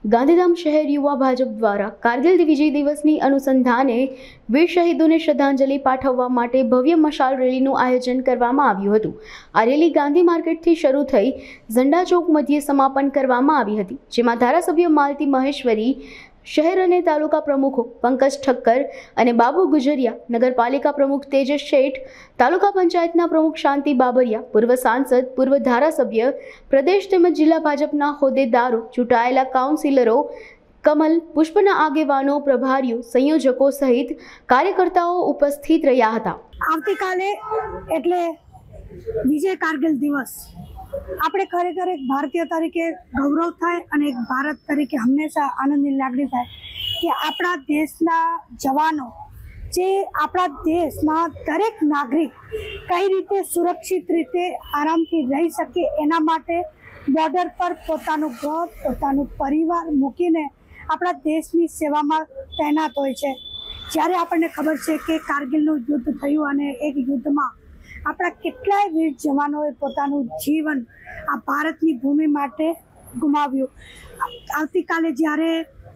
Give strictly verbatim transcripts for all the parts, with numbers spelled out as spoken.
ગાંધીધામ શહેર યુવા ભાજપ દ્વારા કારગિલ વિજય દિવસની અનુસંધાને વીર શહીદોને શ્રદ્ધાંજલિ પાઠવવા માટે ભવ્ય મશાલ રેલીનું આયોજન કરવામાં આવ્યું હતું। આ રેલી ગાંધી માર્કેટથી શરૂ થઈ ઝંડા ચોક મધ્યે સમાપન કરવામાં આવી હતી, જેમાં ધારાસભ્ય માલતી મહેશ્વરી, શહેર અને તાલુકા પ્રમુખો પંકજ ઠક્કર અને બાબુ ગુજરિયા, નગરપાલિકા પ્રમુખ તેજસ શેઠ, તાલુકા પંચાયતના પ્રમુખ શાંતિ બાબરિયા, પૂર્વ સાંસદ, પૂર્વ ધારાસભ્ય, પ્રદેશ તેમજ જિલ્લા ભાજપના હોદ્દેદારો, ચૂંટાયેલા કાઉન્સિલરો, કમલ પુષ્પના આગેવાનો, પ્રભારીઓ, સંયોજકો સહિત કાર્યકર્તાઓ ઉપસ્થિત રહ્યા હતા। આવતીકાલે એટલે વિજય કારગિલ દિવસ આપણે ખરેખર એક ભારતીય તરીકે ગૌરવ થાય અને એક ભારત તરીકે હંમેશા આનંદની લાગણી થાય કે આપણા દેશના જવાનો જે આપણા દેશમાં દરેક નાગરિક કઈ રીતે સુરક્ષિત રીતે આરામથી રહી શકે એના માટે બોર્ડર પર પોતાનું ઘર, પોતાનું પરિવાર મૂકીને આપણા દેશની સેવામાં તૈનાત હોય છે। જ્યારે આપણને ખબર છે કે કારગિલનું યુદ્ધ થયું અને એક યુદ્ધમાં આપણા કેટલાય વીર જવાનોએ પોતાનું જીવન આ ભારતની ભૂમિ માટે ગુમાવ્યું। આવતીકાલે જ્યારે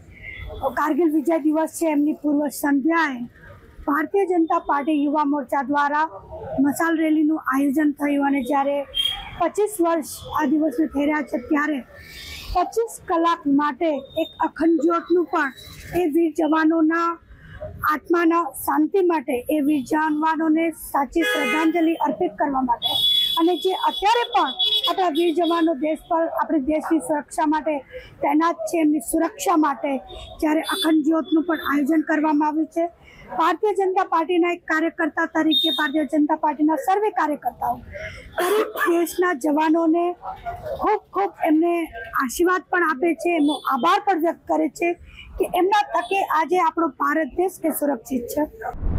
કારગિલ વિજય દિવસ છે એમની પૂર્વ સંધ્યાએ ભારતીય જનતા પાર્ટી યુવા મોરચા દ્વારા મશાલ રેલીનું આયોજન થયું અને જ્યારે પચીસ વર્ષ આ દિવસને થઈ રહ્યા છે ત્યારે પચીસ કલાક માટે એક અખંડ જ્યોતનું પણ એ વીર જવાનોના આત્માના શાંતિ માટે, એ વીર જવાનોને સાચી શ્રદ્ધાંજલિ અર્પિત કરવા માટે અને જે અત્યારે પણ આપણા વીર જવાનો દેશ પર આપણી દેશની સુરક્ષા માટે તૈનાત છે, એમની સુરક્ષા માટે જ્યારે અખંડ જ્યોતનું પણ આયોજન કરવામાં આવ્યું છે। ભારતીય જનતા પાર્ટીના એક કાર્યકર્તા તરીકે ભારતીય જનતા પાર્ટીના સર્વે કાર્યકર્તાઓ દરેક દેશના જવાનોને ખૂબ ખૂબ એમને આશીર્વાદ પણ આપે છે, એમનો આભાર પણ વ્યક્ત કરે છે કે એમના થકે આજે આપણો ભારત દેશ એ સુરક્ષિત છે।